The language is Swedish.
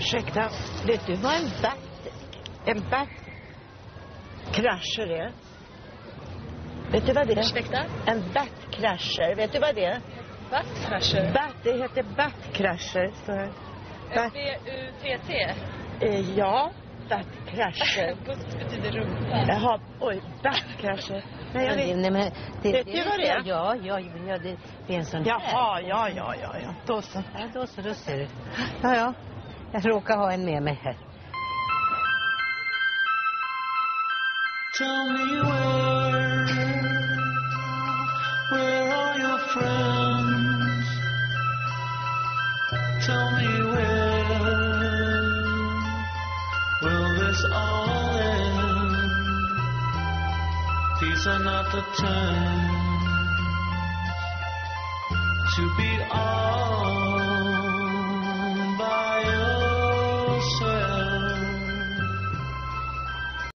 Ursäkta, vet du vad en backcrasher är? Vet du vad det är? Ursäkta? En backcrasher, vet du vad det är? Backcrasher? Det heter backcrasher. B-U-T-T? Ja, backcrasher. Butt betyder rumpa. Jaha, oj, backcrasher. Nej, jag vet. Nej, men Vet du vad det är? Ja, det är en sån här. Jaha, ja. Då så. Ja, då ser du. Ja. Jag råkar ha en med mig här. Tell me where are your friends? Tell me where will this all end? These are not the times to be all